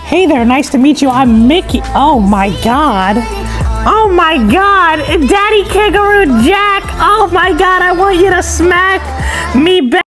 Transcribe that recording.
Hey there, nice to meet you. I'm Mickey. Oh my God. Oh my God, Daddy Kangaroo Jack. Oh my God, I want you to smack me back.